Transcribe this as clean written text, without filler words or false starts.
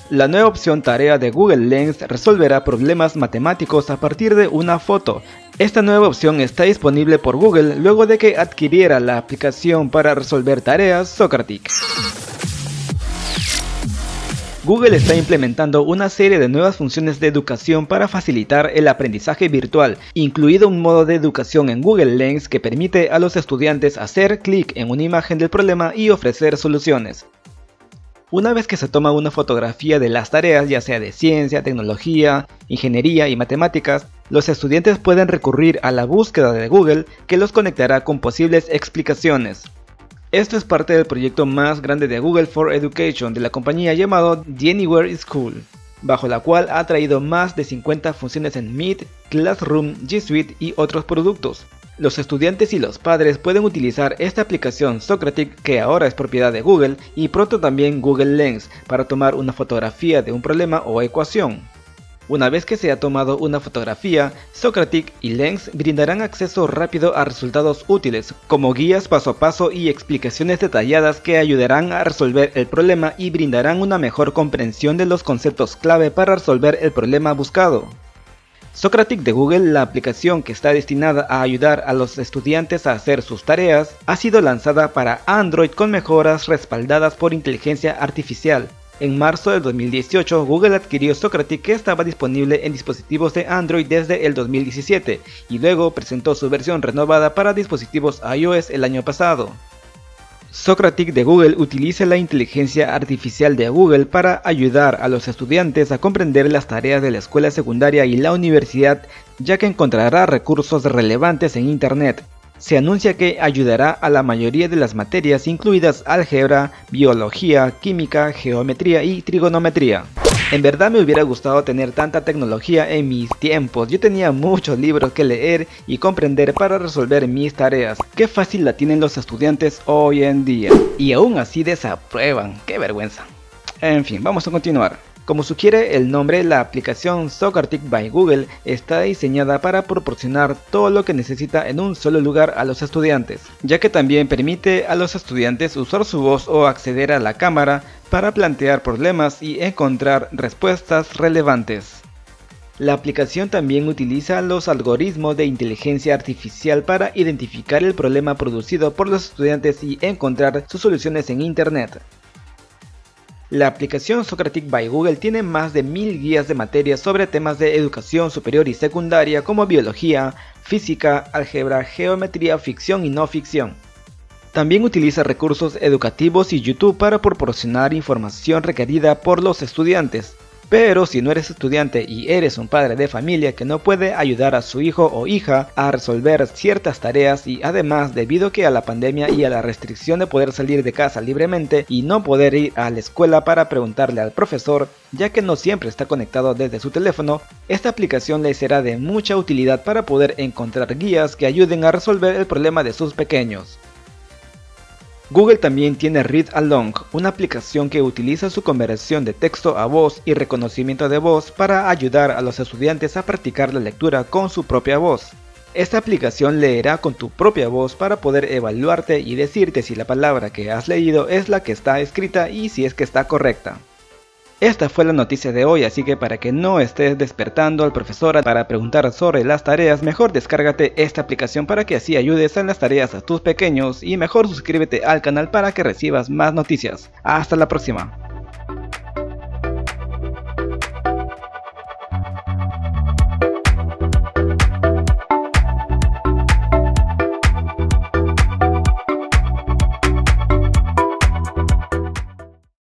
La nueva opción Tarea de Google Lens resolverá problemas matemáticos a partir de una foto. Esta nueva opción está disponible por Google luego de que adquiriera la aplicación para resolver tareas Socratic. Google está implementando una serie de nuevas funciones de educación para facilitar el aprendizaje virtual, incluido un modo de educación en Google Lens que permite a los estudiantes hacer clic en una imagen del problema y ofrecer soluciones. Una vez que se toma una fotografía de las tareas, ya sea de ciencia, tecnología, ingeniería y matemáticas, los estudiantes pueden recurrir a la búsqueda de Google que los conectará con posibles explicaciones. Esto es parte del proyecto más grande de Google for Education de la compañía llamado The Anywhere School, bajo la cual ha traído más de 50 funciones en Meet, Classroom, G Suite y otros productos. Los estudiantes y los padres pueden utilizar esta aplicación Socratic, que ahora es propiedad de Google, y pronto también Google Lens, para tomar una fotografía de un problema o ecuación. Una vez que se ha tomado una fotografía, Socratic y Lens brindarán acceso rápido a resultados útiles, como guías paso a paso y explicaciones detalladas que ayudarán a resolver el problema y brindarán una mejor comprensión de los conceptos clave para resolver el problema buscado. Socratic de Google, la aplicación que está destinada a ayudar a los estudiantes a hacer sus tareas, ha sido lanzada para Android con mejoras respaldadas por inteligencia artificial. En marzo del 2018, Google adquirió Socratic, que estaba disponible en dispositivos de Android desde el 2017, y luego presentó su versión renovada para dispositivos iOS el año pasado. Socratic de Google utiliza la inteligencia artificial de Google para ayudar a los estudiantes a comprender las tareas de la escuela secundaria y la universidad, ya que encontrará recursos relevantes en Internet. Se anuncia que ayudará a la mayoría de las materias, incluidas álgebra, biología, química, geometría y trigonometría. En verdad me hubiera gustado tener tanta tecnología en mis tiempos. Yo tenía muchos libros que leer y comprender para resolver mis tareas. Qué fácil la tienen los estudiantes hoy en día. Y aún así desaprueban. Qué vergüenza. En fin, vamos a continuar. Como sugiere el nombre, la aplicación Socratic by Google está diseñada para proporcionar todo lo que necesita en un solo lugar a los estudiantes, ya que también permite a los estudiantes usar su voz o acceder a la cámara para plantear problemas y encontrar respuestas relevantes. La aplicación también utiliza los algoritmos de inteligencia artificial para identificar el problema producido por los estudiantes y encontrar sus soluciones en Internet. La aplicación Socratic by Google tiene más de 1000 guías de materias sobre temas de educación superior y secundaria como biología, física, álgebra, geometría, ficción y no ficción. También utiliza recursos educativos y YouTube para proporcionar información requerida por los estudiantes. Pero si no eres estudiante y eres un padre de familia que no puede ayudar a su hijo o hija a resolver ciertas tareas, y además debido que a la pandemia y a la restricción de poder salir de casa libremente y no poder ir a la escuela para preguntarle al profesor, ya que no siempre está conectado desde su teléfono, esta aplicación le será de mucha utilidad para poder encontrar guías que ayuden a resolver el problema de sus pequeños. Google también tiene Read Along, una aplicación que utiliza su conversión de texto a voz y reconocimiento de voz para ayudar a los estudiantes a practicar la lectura con su propia voz. Esta aplicación leerá con tu propia voz para poder evaluarte y decirte si la palabra que has leído es la que está escrita y si es que está correcta. Esta fue la noticia de hoy, así que para que no estés despertando al profesor para preguntar sobre las tareas, mejor descárgate esta aplicación para que así ayudes en las tareas a tus pequeños, y mejor suscríbete al canal para que recibas más noticias. Hasta la próxima.